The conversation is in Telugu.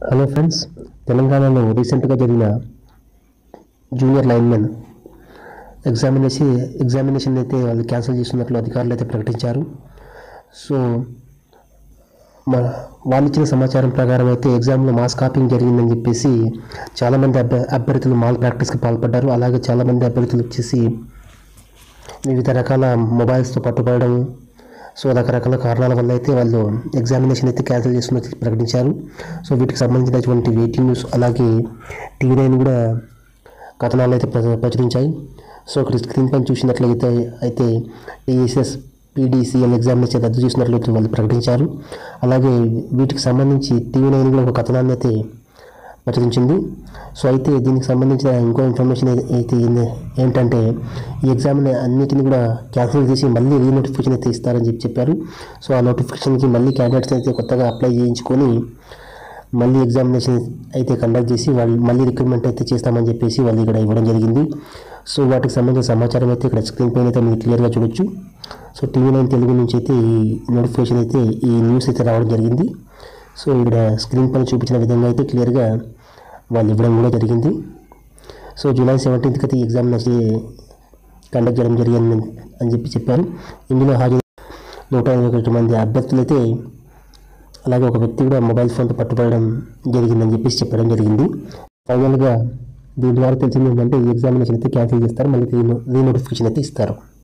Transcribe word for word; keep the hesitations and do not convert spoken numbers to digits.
హలో ఫ్రెండ్స్, తెలంగాణలో రీసెంట్గా జరిగిన జూనియర్ లైన్మెన్ ఎగ్జామినేషన్ ఎగ్జామినేషన్ అయితే వాళ్ళు క్యాన్సిల్ చేస్తున్నట్లు అధికారులు అయితే ప్రకటించారు. సో మా వాళ్ళు ఇచ్చిన సమాచారం ప్రకారం అయితే ఎగ్జామ్లో మాస్ కాపింగ్ జరిగిందని చెప్పేసి చాలామంది అభ్య అభ్యర్థులు మాల్ ప్రాక్టీస్కి పాల్పడ్డారు. అలాగే చాలామంది అభ్యర్థులు వచ్చేసి వివిధ రకాల మొబైల్స్తో పట్టుబడడం, సో రకరకాల కారణాల వల్ల అయితే వాళ్ళు ఎగ్జామినేషన్ అయితే క్యాన్సిల్ చేస్తున్నట్లు ప్రకటించారు. సో వీటికి సంబంధించినటువంటి వెయిటింగ్ న్యూస్ అలాగే టీవీ నైన్ కూడా కథనాలు అయితే ప్రచురించాయి. సో ఇక్కడ స్క్రీన్ పైన చూసినట్లయితే అయితే టీఎస్ఎస్ పీడీసీఎల్ ఎగ్జామినేషన్ రద్దు చేసినట్లు వాళ్ళు ప్రకటించారు. అలాగే వీటికి సంబంధించి టీవీ నైన్ కూడా ఒక కథనాన్ని అయితే ప్రచురించింది. సో అయితే దీనికి సంబంధించిన ఇంకో ఇన్ఫర్మేషన్ అయితే ఏంటంటే ఈ ఎగ్జామ్ని అన్నిటిని కూడా క్యాన్సిల్ చేసి మళ్ళీ రీ నోటిఫికేషన్ అయితే ఇస్తారని చెప్పి చెప్పారు. సో ఆ నోటిఫికేషన్కి మళ్ళీ క్యాండిడేట్స్ అయితే కొత్తగా అప్లై చేయించుకొని మళ్ళీ ఎగ్జామినేషన్ అయితే కండక్ట్ చేసి వాళ్ళు మళ్ళీ రిక్రూట్మెంట్ అయితే చేస్తామని చెప్పేసి వాళ్ళు ఇక్కడ ఇవ్వడం జరిగింది. సో వాటికి సంబంధించిన సమాచారం అయితే ఇక్కడ స్క్రీన్ పైన అయితే మీరు క్లియర్గా చూడొచ్చు. సో టీవీ నైన్ తెలుగు నుంచి అయితే ఈ నోటిఫికేషన్ అయితే ఈ న్యూస్ అయితే రావడం జరిగింది. సో ఇక్కడ స్క్రీన్ పైన చూపించిన విధంగా అయితే క్లియర్గా వాళ్ళు ఇవ్వడం కూడా జరిగింది. సో జూలై సెవెంటీన్త్కి అయితే ఈ ఎగ్జామినేషన్ కండక్ట్ చేయడం జరిగింది అని చెప్పి చెప్పారు. ఇందులో హాజరు నూట ఇరవై ఒకటి మంది అభ్యర్థులు అయితే అలాగే ఒక వ్యక్తి కూడా మొబైల్ ఫోన్తో పట్టుబడడం జరిగిందని చెప్పేసి చెప్పడం జరిగింది. ఫైనల్గా దీని ద్వారా తెలిసింది ఏంటంటే ఈ ఎగ్జామినేషన్ అయితే క్యాన్సిల్ చేస్తారు, మళ్ళీ రీ నోటిఫికేషన్ అయితే ఇస్తారు.